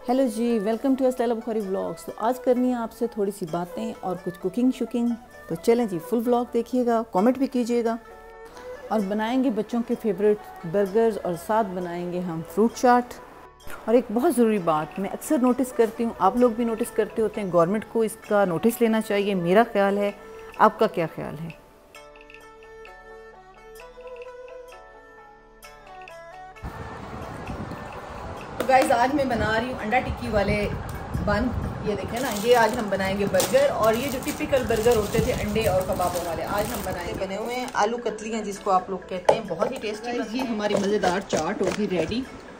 Hello जी, welcome to style Bukhari vlogs. तो आज करनी है आपसे थोड़ी सी बातें और कुछ कुकिंग शुकिंग। तो चलें जी, फुल व्लॉग देखिएगा, कमेंट भी कीजिएगा। और बनाएंगे बच्चों के फेवरेट बर्गर्स और साथ बनाएंगे हम फ्रूट चाट। और एक बहुत ज़रूरी बात मैं अक्सर नोटिस करती हूँ, आप लोग भी नोटिस करते होते हैं, गवर्नमेंट को इसका नोटिस लेना चाहिए। मेरा ख्याल है, आपका क्या ख्याल है? तो गाइस, आज मैं बना रही हूँ अंडा टिक्की वाले बन। ये देखें ना, ये आज हम बनाएंगे बर्गर। और ये जो टिपिकल बर्गर होते थे अंडे और कबाबों वाले, आज हम बनाएंगे। बने हुए हैं आलू कतलियाँ जिसको आप लोग कहते हैं, बहुत ही टेस्टी। ये हमारी मज़ेदार चाट होगी रेडी।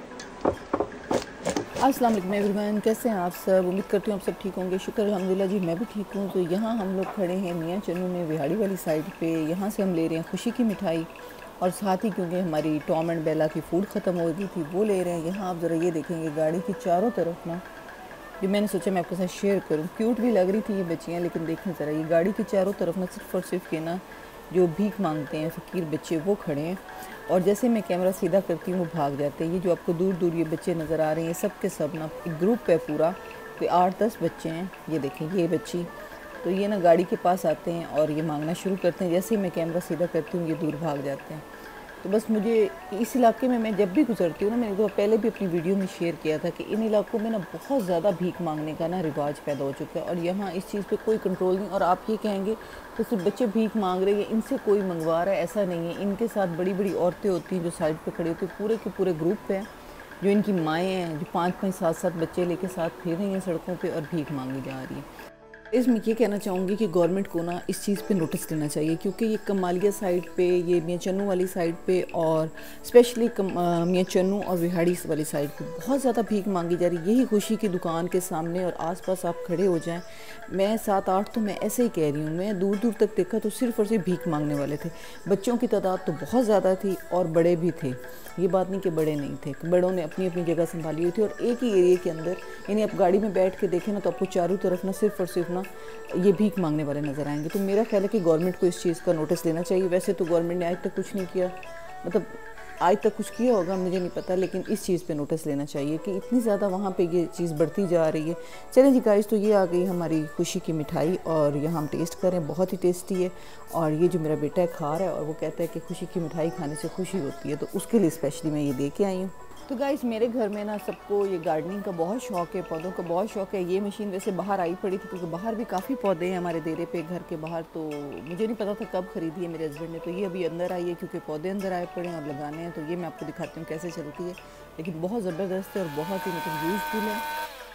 अस्सलाम वालेकुम एवरीवन, कैसे हैं आप सब? उम्मीद करती हूँ आप सब ठीक होंगे। शुक्र अल्हम्दुलिल्लाह जी, मैं भी ठीक हूँ। तो यहाँ हम लोग खड़े हैं मियाँ चन्नू में, विहाड़ी वाली साइड पे। यहाँ से हम ले रहे हैं खुशी की मिठाई, और साथ ही क्योंकि हमारी टॉम एंड बेला की फ़ूड ख़त्म हो गई थी, वो ले रहे हैं। यहाँ आप ज़रा ये देखेंगे गाड़ी की चारों तरफ ना, ये मैंने सोचा मैं आपके साथ शेयर करूँ। क्यूट भी लग रही थी ये बच्चियाँ, लेकिन देखें ज़रा, ये गाड़ी की चारों तरफ ना सिर्फ़ और सिर्फ के ना जो भीख मांगते हैं फ़कीर बच्चे, वो खड़े हैं। और जैसे मैं कैमरा सीधा करती हूँ वो भाग जाते हैं। ये जो आपको दूर दूर ये बच्चे नज़र आ रहे हैं, सब के सब ना एक ग्रुप है पूरा, कोई 8-10 बच्चे हैं। ये देखें, ये बच्ची, तो ये ना गाड़ी के पास आते हैं और ये मांगना शुरू करते हैं। जैसे ही मैं कैमरा सीधा करती हूँ ये दूर भाग जाते हैं। तो बस मुझे इस इलाके में, मैं जब भी गुजरती हूँ ना, मैंने तो पहले भी अपनी वीडियो में शेयर किया था कि इन इलाकों में ना बहुत ज़्यादा भीख मांगने का ना रिवाज पैदा हो चुका है। और यहाँ इस चीज़ पे कोई कंट्रोल नहीं। और आप ये कहेंगे तो सिर्फ बच्चे भीख मांग रहे हैं, इनसे कोई मंगवा रहा है, ऐसा नहीं है। इनके साथ बड़ी बड़ी औरतें होती हैं जो साइड पे खड़ी होती हैं, पूरे के पूरे ग्रुप हैं जो इनकी माएँ हैं, जो 5-5, 7-7 बच्चे लेके साथ फिर रही हैं सड़कों पे और भीख मांगी जा रही है। इसमें ये कहना चाहूँगी कि गवर्नमेंट को ना इस चीज़ पे नोटिस लेना चाहिए, क्योंकि ये कमालिया साइड पे, ये मियाँ चन्नू वाली साइड पे, और स्पेशली मियाँ चन्नू और विहाड़ी वाली साइड पे बहुत ज़्यादा भीख मांगी जा रही है। यही खुशी की दुकान के सामने और आसपास आप खड़े हो जाएं, मैं 7-8 तो मैं ऐसे ही कह रही हूँ, मैं दूर दूर तक देखा तो सिर्फ और सिर्फ भीख मांगने वाले थे। बच्चों की तादाद तो बहुत ज़्यादा थी और बड़े भी थे। ये बात नहीं कि बड़े नहीं थे, बड़ों ने अपनी अपनी जगह संभाली हुई थी। और एक ही एरिया के अंदर, यानी आप गाड़ी में बैठ के देखें ना, तो आपको चारों तरफ ना सिर्फ और सिर्फ ना ये भीख मांगने वाले नज़र आएंगे। तो मेरा ख्याल है कि गवर्नमेंट को इस चीज़ का नोटिस लेना चाहिए। वैसे तो गवर्नमेंट ने आज तक कुछ नहीं किया, मतलब आज तक कुछ किया होगा मुझे नहीं पता, लेकिन इस चीज़ पे नोटिस लेना चाहिए कि इतनी ज़्यादा वहाँ पे ये चीज़ बढ़ती जा रही है। चलें जी गाइस, तो ये आ गई हमारी खुशी की मिठाई और यहाँ हम टेस्ट करें, बहुत ही टेस्टी है। और ये जो मेरा बेटा है खा रहा है, और वो कहता है कि खुशी की मिठाई खाने से खुशी होती है, तो उसके लिए स्पेशली मैं ये दे के आई हूँ। तो गाइस, मेरे घर में ना सबको ये गार्डनिंग का बहुत शौक़ है, पौधों का बहुत शौक़ है। ये मशीन वैसे बाहर आई पड़ी थी, क्योंकि बाहर भी काफ़ी पौधे हैं हमारे डेरे पे, घर के बाहर। तो मुझे नहीं पता था कब ख़रीदी है मेरे हस्बैंड ने, तो ये अभी अंदर आई है क्योंकि पौधे अंदर आए पड़े हैं और लगाने हैं। तो ये मैं आपको दिखाती हूँ कैसे चलती है, लेकिन बहुत ज़बरदस्त है और बहुत ही मतलब यूज़फुल है।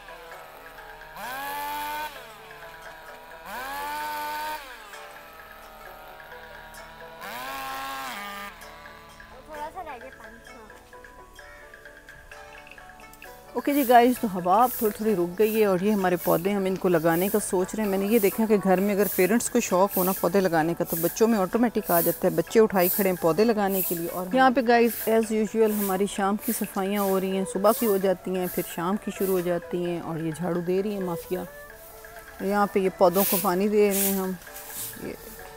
ओके जी गाइस, तो हवा अब थोड़ी थोड़ी रुक गई है और ये हमारे पौधे, हम इनको लगाने का सोच रहे हैं। मैंने ये देखा कि घर में अगर पेरेंट्स को शौक़ हो ना पौधे लगाने का, तो बच्चों में ऑटोमेटिक आ जाता है, बच्चे उठाई खड़े हैं पौधे लगाने के लिए। और यहाँ पे गाइस एज़ यूजुअल हमारी शाम की सफाइयाँ हो रही हैं, सुबह की हो जाती हैं, फिर शाम की शुरू हो जाती हैं। और ये झाड़ू दे रही है माफिया, और यहाँ पर ये पौधों को पानी दे रहे हैं हम। ये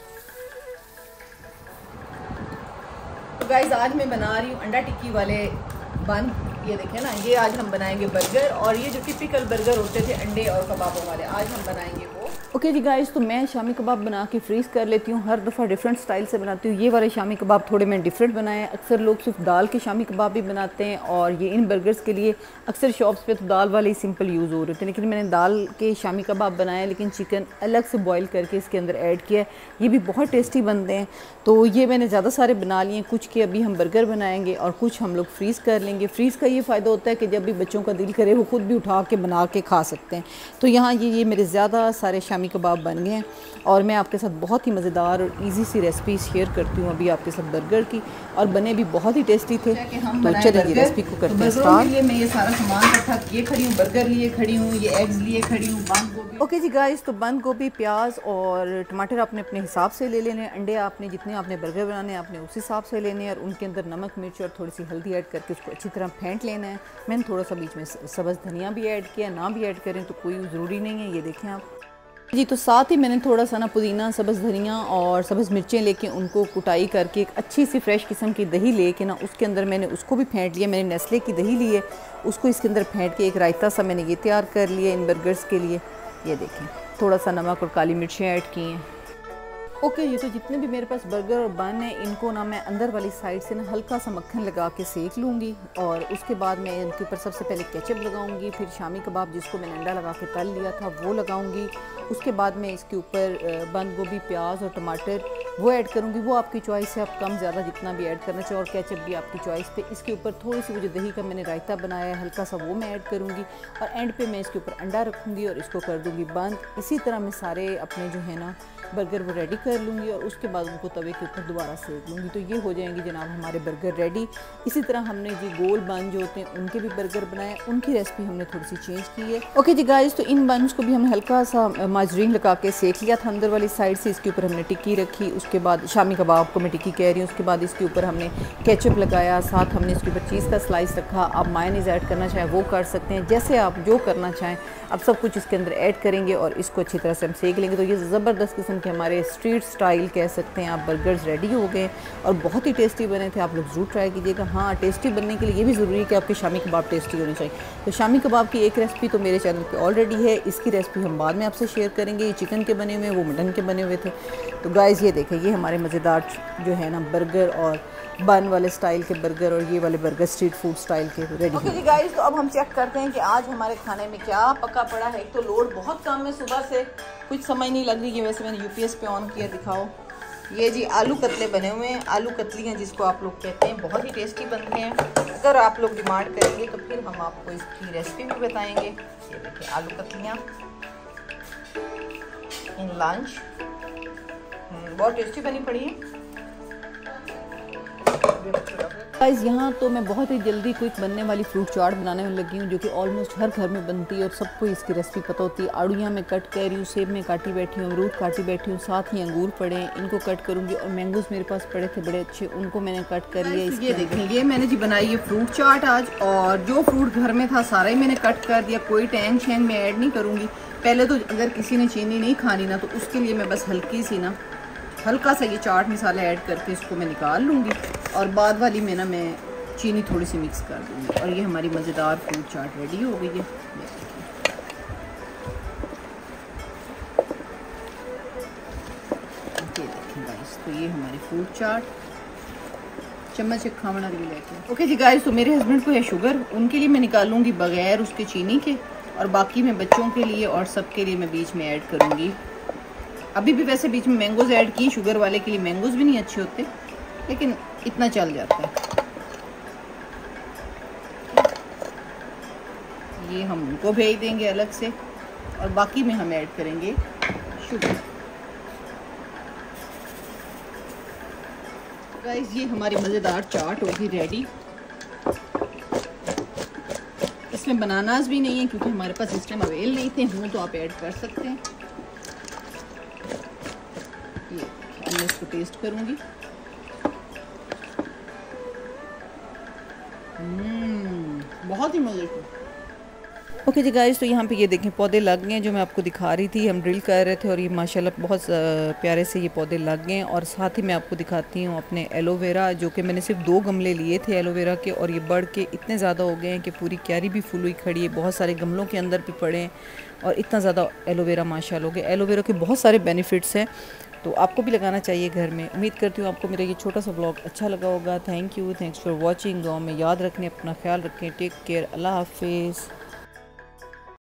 तो गाइस, आज मैं बना रही हूँ अंडा टिक्की वाले बन। ये देखें ना, ये आज हम बनाएंगे बर्गर। और ये जो टिपिकल बर्गर होते थे अंडे और कबाबों वाले, आज हम बनाएंगे वो। ओके जी गाइस, तो मैं शामी कबाब बना के फ्रीज़ कर लेती हूँ। हर दफ़ा डिफरेंट स्टाइल से बनाती हूँ। ये वाले शामी कबाब थोड़े मैं डिफरेंट बनाए। अक्सर लोग सिर्फ दाल के शामी कबाब भी बनाते हैं, और ये इन बर्गर्स के लिए अक्सर शॉप्स पे तो दाल वाले ही सिंपल यूज़ हो रहे थे, लेकिन मैंने दाल के शामी कबाब बनाए, लेकिन चिकन अलग से बॉयल करके इसके अंदर ऐड किया है। ये भी बहुत टेस्टी बनते हैं। तो ये मैंने ज़्यादा सारे बना लिए, कुछ के अभी हम बर्गर बनाएंगे और कुछ हम लोग फ्रीज़ कर लेंगे। फ्रीज़ का ये फ़ायदा होता है कि जब भी बच्चों का दिल करे वो खुद भी उठा के बना के खा सकते हैं। तो यहाँ ये मेरे ज़्यादा सारे शामी कबाब बन गए हैं, और मैं आपके साथ बहुत ही मज़ेदार और ईजी सी रेसिपी शेयर करती हूँ अभी आपके साथ बर्गर की, और बने भी बहुत ही टेस्टी थे। तो चलिए जी रेसिपी को करते हैं स्टार्ट। मैं ये सारा सामान इकट्ठा किए खड़ी हूँ, बर्गर लिए खड़ी हूँ, ये एग्स लिए खड़ी हूँ, बंद गोभी। ओके जी गाइस, तो बंद गोभी, प्याज और टमाटर आपने अपने हिसाब से ले लेने हैं। अंडे आपने जितने आपने बर्गर बनाने हैं आपने उस हिसाब से लेने हैं, और उनके अंदर नमक मिर्च और थोड़ी सी हल्दी ऐड करके उसको अच्छी तरह फेंट लेना है। मैंने थोड़ा सा बीच में सब्ज़ धनिया भी ऐड किया, ना भी ऐड करें तो कोई ज़रूरी नहीं है। ये देखें आप, जी तो साथ ही मैंने थोड़ा सा ना पुदीना, सब्ज़ धनिया और सब्ज़ मिर्चें लेके उनको कुटाई करके एक अच्छी सी फ्रेश किस्म की दही लेके ना उसके अंदर मैंने उसको भी फेंट लिया। मैंने नेस्ले की दही ली है, उसको इसके अंदर फेंट के एक रायता सा मैंने ये तैयार कर लिया इन बर्गर्स के लिए। ये देखें, थोड़ा सा नमक और काली मिर्चें ऐड की हैं। ओके ये तो जितने भी मेरे पास बर्गर और बन है इनको ना मैं अंदर वाली साइड से ना हल्का सा मक्खन लगा के सेक लूँगी और उसके बाद मैं इनके ऊपर सबसे पहले केचप लगाऊंगी, फिर शामी कबाब जिसको मैंने अंडा लगा के तल लिया था वो लगाऊंगी। उसके बाद मैं इसके ऊपर बंद गोभी, प्याज और टमाटर वो ऐड करूँगी। वो आपकी चॉइस है, आप कम ज़्यादा जितना भी ऐड करना चाहिए, और केचप भी आपकी चॉइस पे। इसके ऊपर थोड़ी सी वो जो दही का मैंने रायता बनाया है हल्का सा वो मैं ऐड करूँगी और एंड पे मैं इसके ऊपर अंडा रखूँगी और इसको कर दूँगी बंद। इसी तरह मैं सारे अपने जो है ना बर्गर वो रेडी कर लूँगी और उसके बाद उनको तवे के ऊपर दोबारा सेक लूँगी। तो ये हो जाएंगे जनाब हमारे बर्गर रेडी। इसी तरह हमने जी गोल बन जो होते हैं उनके भी बर्गर बनाए, उनकी रेसिपी हमने थोड़ी सी चेंज की है। ओके जी गाइस, तो इन बन्स को भी हमने हल्का सा माजरीन लगा के सेक लिया था अंदर वाली साइड से। इसके ऊपर हमने टिक्की रखी, उसके बाद शामी कबाब को मैं टिक्की कह रही हूँ, उसके बाद इसके ऊपर हमने केचप लगाया, साथ हमने इसके ऊपर चीज़ का स्लाइस रखा। आप मायोनीज़ ऐड करना चाहें वो कर सकते हैं, जैसे आप जो करना चाहें। अब सब कुछ इसके अंदर ऐड करेंगे और इसको अच्छी तरह से हम सेक लेंगे। तो ये ज़बरदस्त किस्म के हमारे स्ट्रीट स्टाइल कह सकते हैं आप बर्गर्स रेडी हो गए और बहुत ही टेस्टी बने थे। आप लोग ज़रूर ट्राई कीजिएगा। हाँ, टेस्टी बनने के लिए ये भी ज़रूरी है कि आपके शामी कबाब टेस्टी होने चाहिए। तो शामी कबाब की एक रेसिपी तो मेरे चैनल पे ऑलरेडी है, इसकी रेसिपी हम बाद में आपसे शेयर करेंगे। ये चिकन के बने हुए, वो मटन के बने हुए थे। तो गाइस ये देखें, ये हमारे मज़ेदार जो है ना बर्गर और बन वाले स्टाइल के बर्गर और ये वाले बर्गर स्ट्रीट फूड स्टाइल के रेडी। ओके जी गाइस, तो अब हम चेक करते हैं कि आज हमारे खाने में क्या पका पड़ा है। एक तो लोड बहुत कम है, सुबह से कुछ समझ नहीं लग रही है। वैसे मैंने यूपीएस पे ऑन किया, दिखाओ। ये जी आलू कतले बने हुए हैं, आलू कतलियाँ जिसको आप लोग कहते हैं, बहुत ही टेस्टी बनते हैं। अगर आप लोग डिमांड करेंगे तो फिर हम आपको इसकी रेसिपी भी बताएंगे। ये देखिए आलू कतलियाँ इन लंच, बहुत टेस्टी बनी पड़ी है। गाइस यहाँ तो मैं बहुत ही जल्दी क्विक बनने वाली फ्रूट चाट बनाने में लगी हूँ, जो कि ऑलमोस्ट हर घर में बनती है और सबको इसकी रेसिपी पता होती है। आड़ूियाँ मैं कट कर रही हूँ, सेब में काटी बैठी हूँ, अमरूद काटी बैठी हूँ, साथ ही अंगूर पड़े हैं, इनको कट करूँगी। और मैंगोज मेरे पास पड़े थे बड़े अच्छे, उनको मैंने कट कर लिया। ये देखें, ये मैंने जी बनाई है फ्रूट चाट आज, और जो फ्रूट घर में था सारा ही मैंने कट कर दिया, कोई टैंग शैंग मैं ऐड नहीं करूँगी। पहले तो अगर किसी ने चीनी नहीं खानी ना, तो उसके लिए मैं बस हल्की सी ना हल्का सा ये चाट मसाला ऐड करके इसको मैं निकाल लूँगी और बाद वाली में ना मैं चीनी थोड़ी सी मिक्स कर दूँगी। और ये हमारी मज़ेदार फ्रूट चाट रेडी हो गई है। देखें गाइस, तो ये हमारी फ्रूट चाट चम्मच एक खावना भी लेके। ओके जी गाइस, तो मेरे हस्बैंड को है शुगर, उनके लिए मैं निकालूंगी बगैर उसके चीनी के, और बाकी मैं बच्चों के लिए और सबके लिए मैं बीच में ऐड करूँगी। अभी भी वैसे बीच में मैंगोज ऐड की, शुगर वाले के लिए मैंगोज भी नहीं अच्छे होते, लेकिन इतना चल जाता है। ये हम उनको भेज देंगे अलग से और बाकी में हम ऐड करेंगे शुगर। गाइस, ये हमारी मज़ेदार चाट होगी रेडी। इसमें बनानास भी नहीं है क्योंकि हमारे पास इस टाइम अवेल नहीं थे, हूँ तो आप ऐड कर सकते हैं। मैं इसको टेस्ट करूंगी। बहुत ही मज़ेदार। ओके जी गाइस, तो यहाँ पे ये देखें पौधे लग गए हैं जो मैं आपको दिखा रही थी। हम ड्रिल कर रहे थे और ये माशाल्लाह बहुत प्यारे से ये पौधे लग गए हैं। और साथ ही मैं आपको दिखाती हूँ अपने एलोवेरा, जो कि मैंने सिर्फ 2 गमले लिए थे एलोवेरा के, और ये बढ़ के इतने ज़्यादा हो गए हैं कि पूरी क्यारी भी फुल हुई खड़ी है। बहुत सारे गमलों के अंदर भी पड़े हैं और इतना ज़्यादा एलोवेरा माशाल्लाह हो गया। एलोवेरा के बहुत सारे बेनिफिट्स हैं, तो आपको भी लगाना चाहिए घर में। उम्मीद करती हूँ आपको मेरा ये छोटा सा व्लॉग अच्छा लगा होगा। Thank you, thanks for watching. गाँव में याद रखने, अपना ख्याल रखें। टेक केयर, अल्लाह हाफिज़।